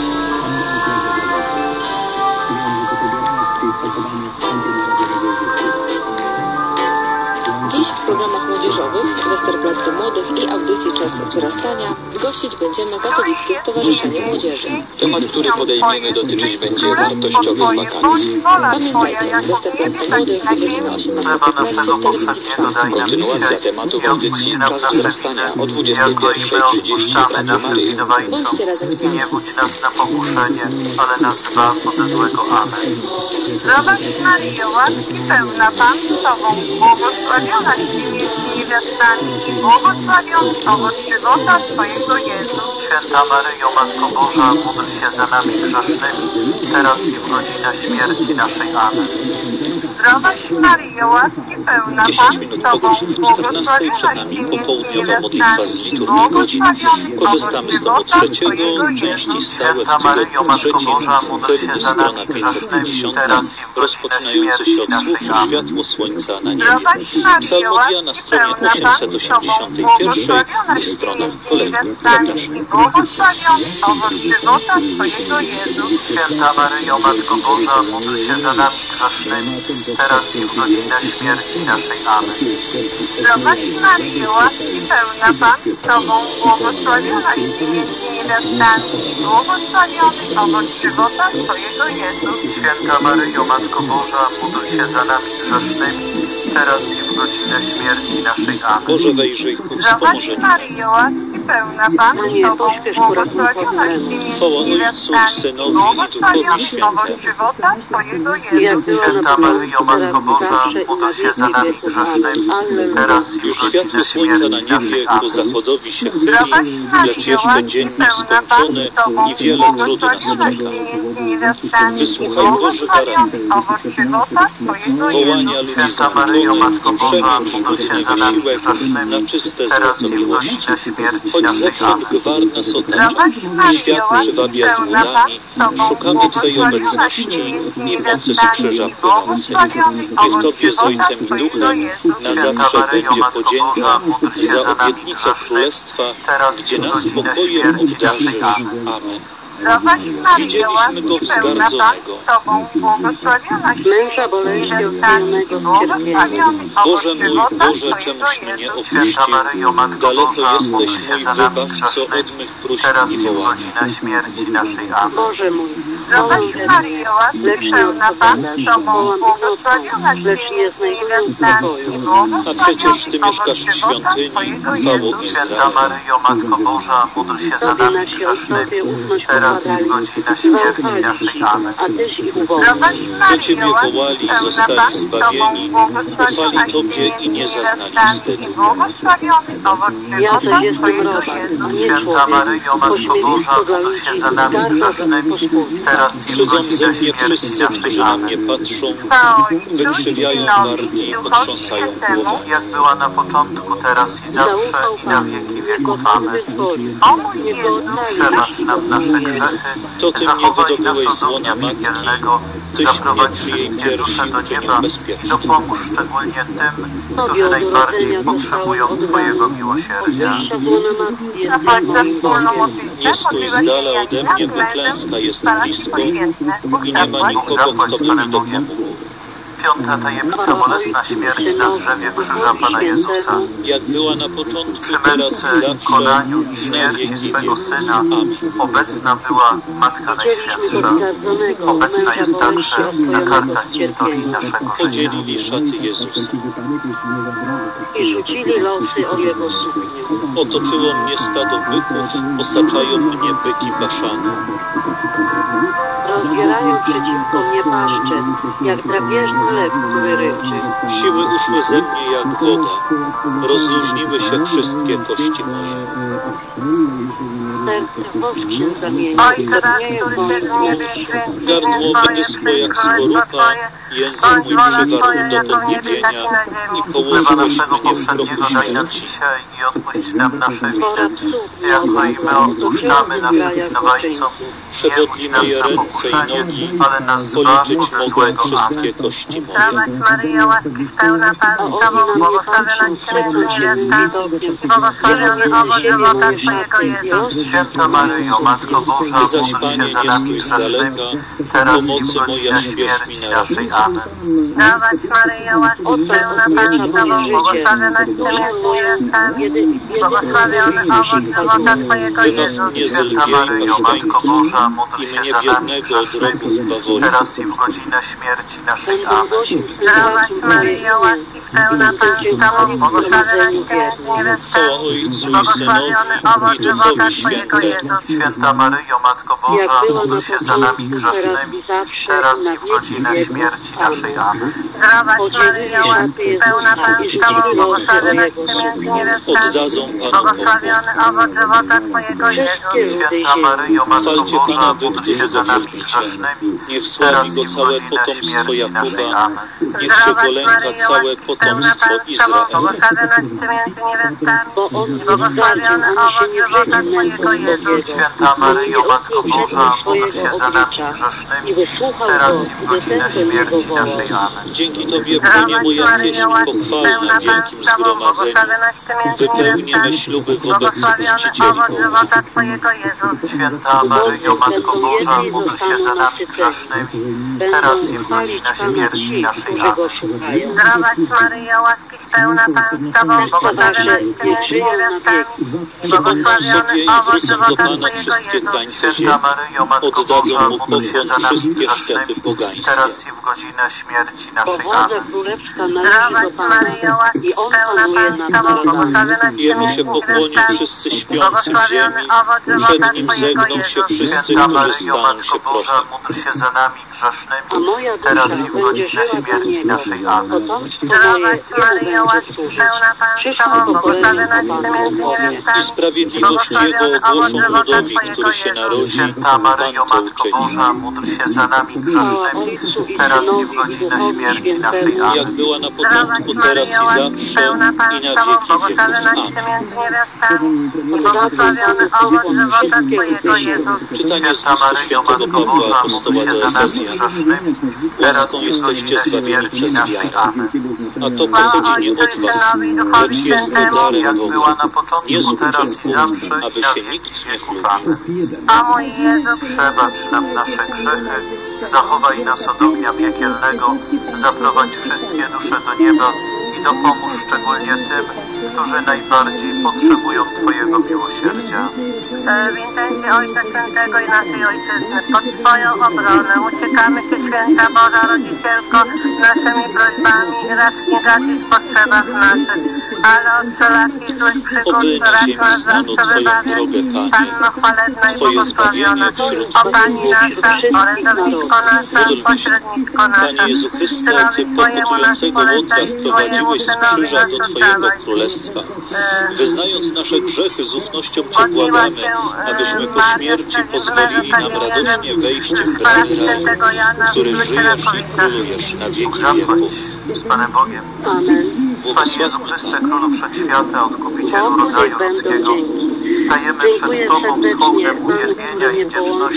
Dziś w programach młodzieżowych Westerplatte Młodych i audycji Czas Wzrastania gościć będziemy Katowickie Stowarzyszenie Młodzieży. Temat, który podejmiemy, dotyczyć będzie wartościowych wakacji. Pamiętajcie, Westerplatte Młodych, godzina osiemnasta piętnaście w telewizji Trwam. Kontynuacja tematu w audycji Czas Wzrastania o dwudziestej pierwszej trzydzieści w Radiu Maryja. Bądźcie razem z nami. Nie budź nas na pokuszenie, ale nas zbaw ode złego. Amen. Zdrowaś Maryjo, łaski pełna, Pan z Tobą, błogosławionaś Ty między niewiastami i błogosławiony owoc żywota Twojego Jezus. Święta Maryjo, Matko Boża, módl się za nami grzesznymi, teraz i w godzinę śmierci naszej. Amen. Zdrowaś Maryjo, łaski pełna, Pan dziesięć minut z po Tobą, godzinie czternastej przed nami popołudniowa modlitwa z liturgii godzin. Korzystamy z domu trzeciego, części stałe w tygodniu trzecim, hymn strona pięćset pięćdziesiąt, rozpoczynający się od słów Światło Słońca na niebie. Psalmodia na stronie osiemset osiemdziesiątej pierwszej i stronach kolejnych. Zapraszam. Błogosławiony owoc żywota Twojego Jezus. Święta Maryjo, Matko Boża, módl się za nami grzesznymi, teraz i w godzinę śmierci naszej. Amen. Zdrowaś Maryjo, łaski pełna, Pan z Tobą, błogosławionaś Ty między niewiastami i błogosławiony owoc żywota Twojego Jezus. Święta Maryjo, Matko Boża, módl się za nami grzesznymi, teraz i w godzinę śmierci naszej. Amen. Boże, wejrzyj ku Zdrowaś wspomożeniu. Maryjo, łaski pełna, Pan z Tobą, błogosławionaś Ty między Chwała Ojcu, niewiastami i Synowi i Duchowi błogosławiony Świętemu. owoc żywota Twojego Jezus. Święta Maryjo, Matko Boża, módl się za nami grzesznymi, teraz i w Już godzinę światło słońca na śmierci niebie naszej. ku Amen. zachodowi się chyli, lecz jeszcze dzień nieskończony i wiele trudu nas czeka. Wysłuchaj, Boży Baranie, wołania ludzi Święta Maryjo, zmęczonych Matko i Boża, przemień módl żmudny się za nami wysiłek grzesznymi, na czyste teraz złoto i w miłości. godzinę śmierci Choć naszej. zewsząd Amen. gwar nas otacza, świat przywabia złudami, szukamy Twojej obecności i mocy z krzyża płynącej. Niech Tobie z Ojcem i Duchem na zawsze będzie podzięka za obietnicę Królestwa, gdzie nas pokojem obdarzysz. Amen. Widzieliśmy Go wzgardzonego. Męża boleścią wzajemnego cierpienia. Boże mój, Boże, czemuś mnie opuścił. Daleko jesteś, mój wybawco, od mych próśb Teraz i i w wołania. godzinę śmierci naszej. Amen. Boże mój, zdrowaś Maryjo, łaski pełna, Pan z Tobą, błogosławionaś Ty między niewiastami i błogosławiony A przecież Ty mieszkasz w owoc żywota świątyni, Twojego chwało Jezus. Święta Izraela. Maryjo, Matko Boża, módl się za nami grzesznymi, teraz i w godzinę śmierci naszej. Amen. A Tyś ich uwolnił. Do Ciebie wołali i zostali zbawieni, ufali Tobie i nie zaznali wstydu. Ja też jestem robak, a nie Święta człowiek. Maryjo, Matko Boża, módl się za nami grzesznymi, teraz i w Szydzą ze godzinę mnie śmierci wszyscy, którzy naszej. na Amen. mnie patrzą, wykrzywiają wargi i potrząsają głowami. Jak była na początku, teraz i zawsze, i na wieki wieków. Amen. Przebacz nam nasze grzechy, To Ty mnie zachowaj nas wydobyłeś od z łona ognia matki, piekielnego, Tyś zaprowadź mnie przy jej wszystkie dusze piersi do uczynił nieba i bezpiecznym. dopomóż szczególnie tym, którzy najbardziej potrzebują Twojego miłosierdzia. Zapłać za wspólną Nie stój z dala ode mnie, bo klęska jest blisko i nie ma nikogo, kto by mi dopomógł. Piąta tajemnica bolesna śmierć na drzewie krzyża Pana Jezusa. Jak była na początku, Przy teraz i męce, zawsze, konaniu i na śmierci wieki swego wieków. Syna Amen. obecna była Matka Najświętsza. Obecna jest także na kartach historii naszego życia. Podzielili szaty Jezusa. I rzucili losy o Jego suknię. Otoczyło mnie stado byków, osaczają mnie byki baszanu. Rozbierają przeciwko mnie paszczę, jak drapieżny lew, który ryczy. Siły uszły ze mnie jak woda, rozluźniły się wszystkie kości moje. Serce w oskrzyn zamienia i zadnieje w wąsku. Gardło mi wyschło jak skorupa, język mój przywarł do podniebienia i położyłeś naszego mnie w prochu poprzedniego daj nam śmierci. dzisiaj i odpuść nam nasze winy, jako i my odpuszczamy naszym winowajcom. Przewodli moje ręce i nogi, ale nas zbaw policzyć od mogę złego. wszystkie kości moje. Zdrowaś Maryjo, łaski pełna Pan z Tobą, błogosławionaś Ty między niewiastami i błogosławiony owoc żywota Twojego Jezus. Święta Maryjo, Matko Boża, Ty zaś, módl się Panie, za nie nami stój z daleka, grzesznymi, teraz i w pomocy moja godzinę śpiesz mi śmierci na naszej. ratunek. Amen. Zdrowaś Maryjo, łaski pełna Pan z Tobą, błogosławionaś Ty między niewiastami i błogosławiony owoc żywota Twojego Wybaw Jezus. mnie z Święta lwiej Maryjo, paszczęki Matko Boża, módl i się mnie za nami biednego od grzesznymi, rogów bawoli. teraz i w godzinę śmierci naszej. Amen. Zdrowaś Maryjo, łaski pełna Pan z Tobą, błogosławionaś Ty między niewiastami Chwała Ojcu i i błogosławiony owoc Synowi i żywota Duchowi Twojego Świętemu. Jezus. Święta Maryjo, Matko Boża, módl się za nami grzesznymi, teraz i w godzinę śmierci naszej. Amen. Zdrowaś Maryjo, łaski pełna Pan z Tobą, błogosławionaś Ty między niewiastami Oddadzą Panu błogosławiony owoc żywota Twojego Jezus. Święta Maryjo, Matko Chwalcie Boża, Pana, wy, módl którzy się za go nami wielbicie. grzesznymi, Niech sławi teraz go i w całe godzinę potomstwo śmierci naszej. Jakuba. Amen. Niech się go lęka całe potomstwo Izraela. Błogosławionaś Ty między niewiastami i błogosławiony owoc żywota Twojego Jezus. Święta Maryjo, Matko Boża, módl się za nami grzesznymi, teraz i w godzinę śmierci naszej. Amen. Dzięki Tobie, Panie, moja pieśń pochwalna w wielkim zgromadzeniu. Wypełnimy śluby wobec czcicieli Boga. Twojego Jezus. Święta Maryjo, Matko Boża, módl się za nami grzesznymi, teraz i w godzinę śmierci naszej. Amen. Zdrowaś Maryjo, łaski pełna Pan z Tobą, błogosławionaś Ty między niewiastami i Przypomnę błogosławiony sobie i owoc wrócę do żywota Pana Twojego wszystkie Jezus. krańce Święta ziemi. Maryjo, Matko Boża, Oddadzą mu módl się pokłon za nami wszystkie grzesznymi, szczepy pogańskie. teraz i w godzinę śmierci naszej. Powodza Amen. królewska należy Zdrowaś do Pana Maryjo, łaski i On pełna panuje Pan z nad Tobą, narodami. błogosławionaś Ty Jemu się między pokłonią niewiastami wszyscy i śpiący w błogosławiony ziemi. owoc żywota Przed nim Twojego zegną się Jezus. wszyscy, Święta którzy Maryjo, staną Matko się Boża, prochem. módl się za nami A grzesznymi, moja teraz dusza i w będzie godzinę żyła dla śmierci Niego. naszej. Amen. Potomstwo Zdrowaś moje Maryjo, Jemu łaski będzie służyć. pełna Pan z Przyszłe Tobą, pokolenia błogosławionaś Ty Panu między opowie. niewiastami I sprawiedliwość Jego ogłoszą ludowi, który się narodzi. Święta Maryjo, Pan to Matko uczyni. Boża, módl się za nami grzesznymi, teraz i w godzinę śmierci naszej. Jak Amen. była na Zdrowaś początku, teraz i Maryjo, łaski zawsze, pełna Pan i z na Tobą, wieki wieków. błogosławionaś Ty Amen. między niewiastami i błogosławiony owoc żywota Twojego Jezus. Czytanie z Święta listu Maryjo, świętego Matko Pawła Boża, apostoła módl się do za nami Efezjan. grzesznymi, teraz Łaską i w jesteście godzinę zbawieni śmierci przez naszej. wiarę. Amen. A to pochodzi nie od was, lecz jest to darem Jak była Boga. na początku, Nie z teraz i uczynków, zawsze, aby i na się wieki nikt nie wieków. chlubił. Amen. O mój Jezu, Przebacz nam nasze grzechy, zachowaj nas od ognia piekielnego, zaprowadź wszystkie dusze do nieba i dopomóż szczególnie tym, którzy najbardziej potrzebują Twojego miłosierdzia. w intencji Ojca Świętego i naszej Ojczyzny, pod Twoją obronę uciekamy Cię, Święta Boża Rodzicielko, naszymi prośbami, raczej gadzić w potrzebach naszych, ale od wszelakich złych przygód Oby na racz ziemi nas znano zawsze Twoją wybawiać. drogę, Panie. Panno chwalebna i Twoje błogosławiona, zbawienie wśród o Pani nasza, orędowniczko nasza, Módl się. pośredniczko nasza, Panie Jezu Chryste, Ty Synowi Twojemu nas pokutującego łotra polecaj, wprowadziłeś z Twojemu synowi krzyża nas do Twojego oddawaj. królestwa. Wyznając nasze grzechy, z ufnością Cię Modliła błagamy, się, e, abyśmy po Maria śmierci Wsadzimna, pozwolili nam zostawienia radośnie wejść w z Pana bramy raju, Świętego Jana, który Wykryla żyjesz i Kowica. królujesz na wieki Zachodź wieków. z Panem Bogiem. Amen. Panie Jezu Chryste, Królu Wszechświata, Odkupicielu rodzaju ludzkiego, stajemy przed Tobą z hołdem uwielbienia i wdzięczności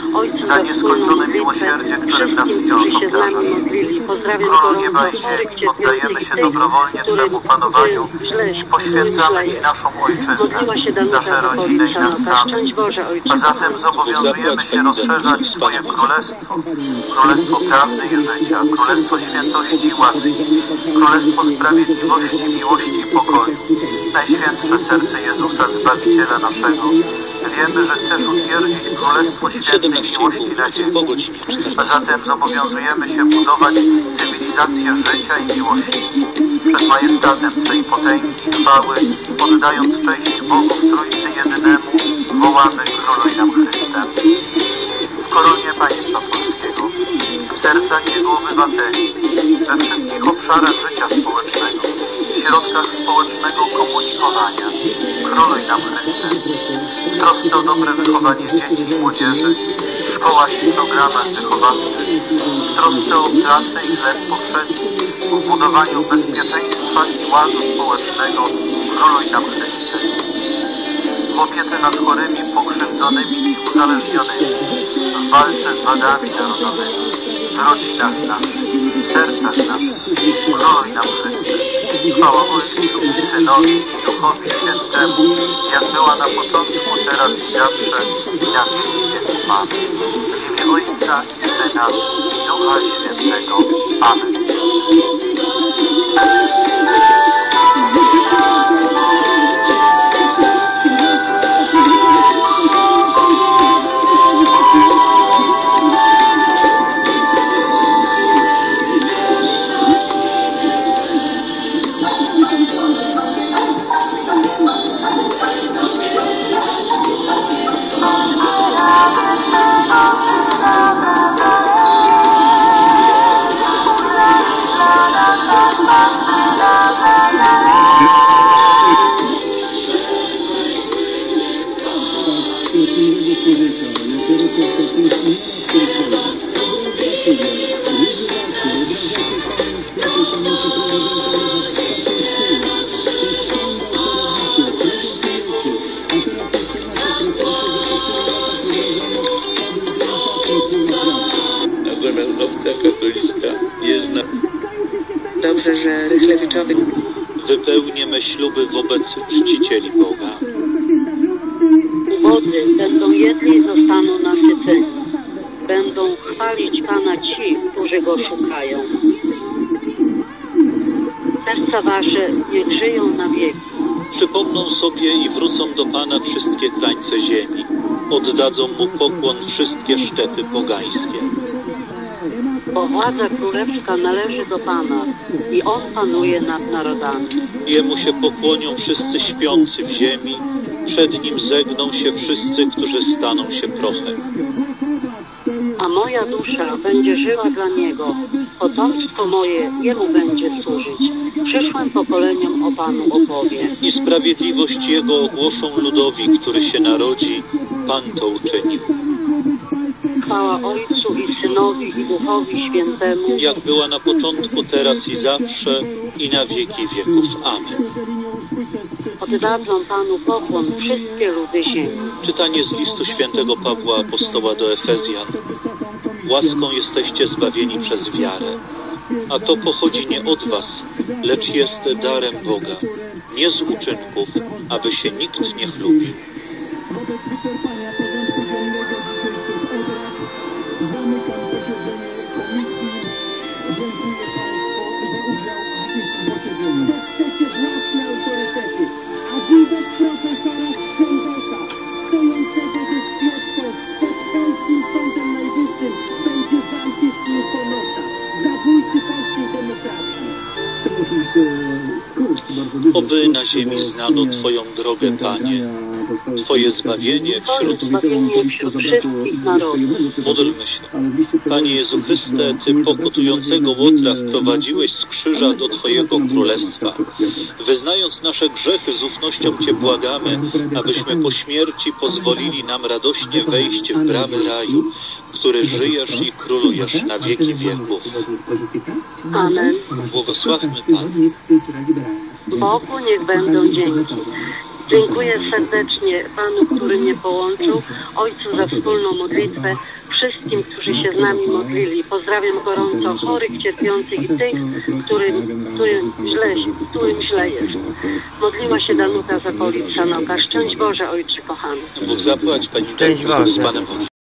za nieskończone miłosierdzie, które w nas wciąż obdarza. Królu nieba i ziemi, oddajemy się dobrowolnie Twemu panowaniu i poświęcamy Ci naszą ojczyznę, nasze rodziny i nas samych. A zatem zobowiązujemy się rozszerzać Twoje królestwo, królestwo prawdy i życia, królestwo świętości i łaski, królestwo sprawiedliwości, miłości i pokoju. Najświętsze serce Jezusa, Zbawiciela naszego, wiemy, że chcesz utwierdzić Królestwo Świętej Miłości na ziemi. A zatem zobowiązujemy się budować cywilizację życia i miłości. Przed majestatem Twej potęgi i chwały, oddając cześć Bogu w Trójcy Jedynemu, wołamy: Króluj nam Chrystem. W koronie państwa polskiego, w sercach jego obywateli, we wszystkich obszarach życia społecznego, w środkach społecznego komunikowania, króluj nam Chrystem. W trosce o dobre wychowanie dzieci i młodzieży, w szkołach i programach wychowawczych, w trosce o pracę i chleb powszedni, w budowaniu bezpieczeństwa i ładu społecznego, króluj nam Chrystem. W opiece nad chorymi, pokrzywdzonymi i uzależnionymi, w walce z wadami narodowymi, w rodzinach naszych, w sercach naszych, króluj nam Chrystem. Chwała Ojcu i Synowi i Duchowi Świętemu, jak była na początku, teraz i zawsze, i na wieki wieków. Amen. W imię Ojca i Syna i Ducha Świętego. Amen. Natomiast opcja katolicka jest na... Dobrze, że Rychlewiczowie... Wypełnię me śluby wobec czcicieli Boga. Wody będą jedli i zostaną nasyceni. Będą chwalić Pana ci, którzy Go szukają. Serca wasze niech żyją na wieki. Przypomną sobie i wrócą do Pana wszystkie krańce ziemi. Oddadzą Mu pokłon wszystkie szczepy pogańskie. Bo władza królewska należy do Pana i On panuje nad narodami. Jemu się pokłonią wszyscy śpiący w ziemi, przed Nim zegną się wszyscy, którzy staną się prochem. A moja dusza będzie żyła dla Niego, potomstwo moje Jemu będzie służyć. Przyszłym pokoleniom o Panu opowie. I sprawiedliwość Jego ogłoszą ludowi, który się narodzi, Pan to uczynił. Chwała Ojcu i Synowi i Duchowi Świętemu, jak była na początku, teraz i zawsze, i na wieki wieków. Amen. Oddadzą Panu pokłon wszystkie ludy ziemi. Czytanie z listu świętego Pawła Apostoła do Efezjan. Łaską jesteście zbawieni przez wiarę, a to pochodzi nie od was, lecz jest darem Boga, nie z uczynków, aby się nikt nie chlubił. Oby na ziemi znano Twoją drogę, Panie, Twoje zbawienie wśród... Módlmy się. Panie Jezu Chryste, Ty pokutującego łotra wprowadziłeś z krzyża do Twojego Królestwa. Wyznając nasze grzechy, z ufnością Cię błagamy, abyśmy po śmierci pozwolili nam radośnie wejść w bramy raju, który żyjesz i królujesz na wieki wieków. Amen. Błogosławmy Pana. Bogu niech będą dzięki. Dziękuję serdecznie Panu, który mnie połączył, Ojcu za wspólną modlitwę, wszystkim, którzy się z nami modlili. Pozdrawiam gorąco chorych, cierpiących i tych, którym, którym, źle, którym źle jest. Modliła się Danuta z okolic Sanoka. Szczęść Boże, Ojcze kochany. Bóg zapłać, Pani Szczęść Boże. z Panem Bogiem.